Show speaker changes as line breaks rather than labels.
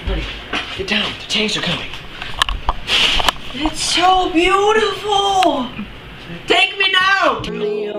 Honey, get down. The tanks are coming. It's so beautiful. Take me now.